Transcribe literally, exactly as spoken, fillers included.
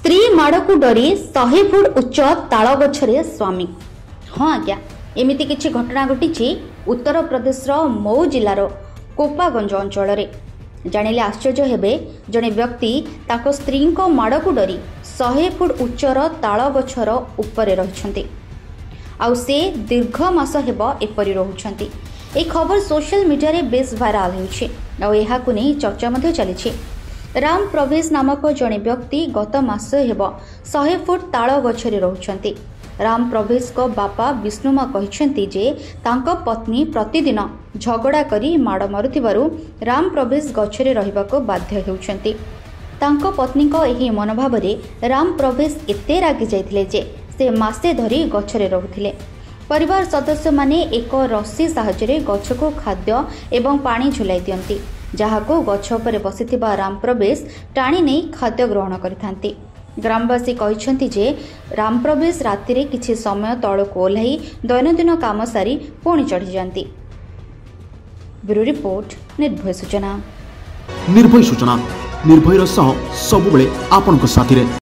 स्त्री माड़ को डरी शहे फुट उच्च ताल गछरे स्वामी। हाँ आज्ञा, एमिति किछि घटना घटी उत्तर प्रदेश मऊ जिलार कोपागंज अंचल। जानिले आश्चर्य हेबे, जड़े व्यक्ति ताको स्त्री माड़ को डरी शहे फुट उच्चर ताल गछर उपरे रहिछन्ति आउ से दीर्घ मास हेब एपरि रहुछन्ति। ए खबर सोशल मीडिया रे बेस भाइराल होउछि आउ एहाकु नै चर्चा मध्ये चलिछि। राम प्रवेश नामक जड़े व्यक्ति गत मास हेब शहे फुट ताल गछरे रहुछन्ति। राम प्रवेश को बापा विष्णुमा कहिछन्ति जे तांको पत्नी प्रतिदिन झगड़ा करी माड़ मारुथिबारु राम प्रवेश गछरे रहिबाको बाध्य हेउछन्ति। तांको पत्नी को एही मनोभाव रे राम प्रवेश एते रागी जाइथिले जे से मासे धरी गछरे रहुथिले। परिवार सदस्य माने एक रस्सी साहाय्य गछ को खाद्य एवं पानी झुलाई दियंती, जहाको गछ उपरे बसिथिबा राम प्रवेश टाणी नहीं खाद्य ग्रहण करिथांती। ग्रामवासी कहिछन्ति जे राम प्रवेश राति रे किछि समय तळको ओल्हाई दैनंदिन काम सारी पुणी चढ़ी जांती। ब्यूरो रिपोर्ट, निर्भय सूचना। निर्भय सूचना निर्भयर सह सबुबले आपनको साथी रे।